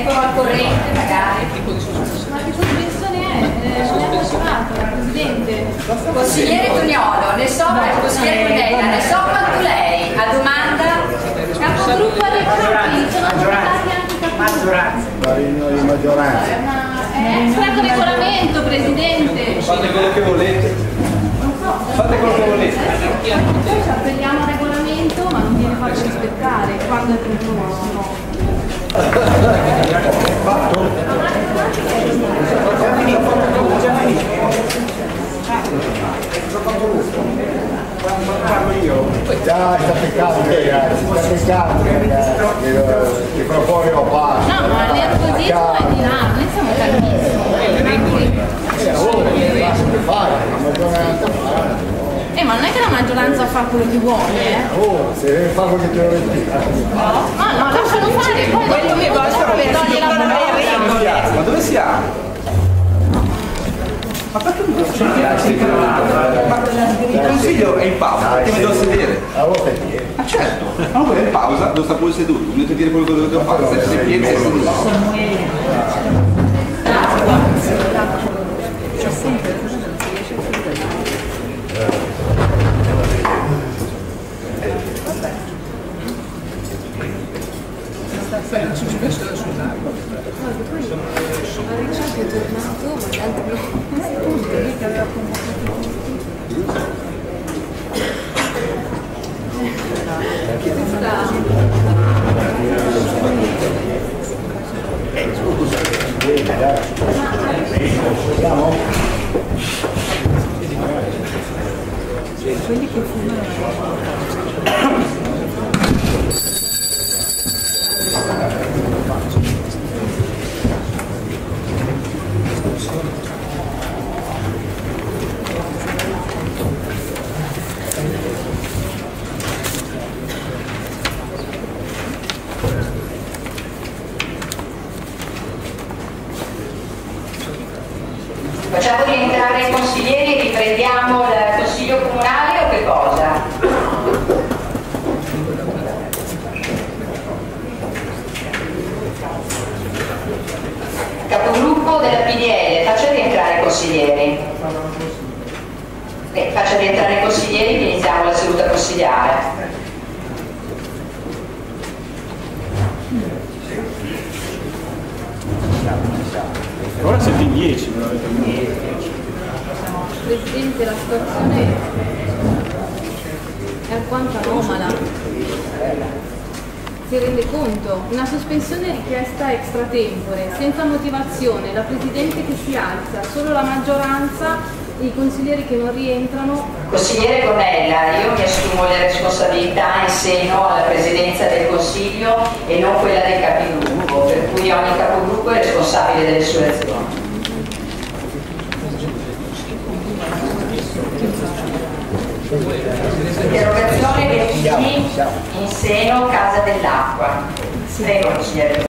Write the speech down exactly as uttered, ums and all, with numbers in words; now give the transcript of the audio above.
mettono al corrente magari. Ma che sospensione è? Eh, non è motivato, Presidente. Consigliere Toniolo, ne so, consigliere Toniella, ne so quanto lei. A domanda? Capogruppo dei campi, sono votati anche i capogruppo. Maggioranza. La riunione di maggioranza. È extra regolamento, Presidente. Fate quello che volete. Fate quello che volete. Poi ci appelliamo al regolamento, ma non viene fatto rispettare quando è previsto, no. Già, sta peccando, ragazzi, sta peccando, ragazzi. Ti propone lo passo. No, ma l'ergosismo è di là, noi siamo tantissimi. Eh, ma non è che la maggioranza fa quello che vuole, eh? Oh, se deve fare quello che te lo vedi. Ma no, lascialo fare, poi dopo mi basta per togliere la parola. Ma dove siamo? Ma perché non posso Ma il consiglio è in pausa, perché mi devo sedere? A volte è pieno. Ma certo, ma voi è in pausa, devo stare pure seduto, mi dovete dire quello che dovete fare, se siete pieni e seduto. Non ci ho messo da suonare. Poi a Ricciardo è tornato, ma gli altri no. Che aveva convocato che quelli che fumano. Facciamo rientrare i consiglieri, riprendiamo il consiglio comunale o che cosa? Capogruppo della P D L, faccia rientrare i consiglieri. Eh, faccia rientrare i consiglieri che iniziamo la seduta consigliare. Ora siete in dieci. Presidente, la situazione è alquanto anomala. Si rende conto? Una sospensione richiesta extra tempore, senza motivazione, la Presidente che si alza, solo la maggioranza, i consiglieri che non rientrano. Consigliere Cornella, io mi assumo le responsabilità in seno alla Presidenza del Consiglio e non quella del Capigruppo, per cui ogni Capogruppo è responsabile delle sue azioni. Interrogazione del P D in seno Casa dell'Acqua. Prego, consigliere.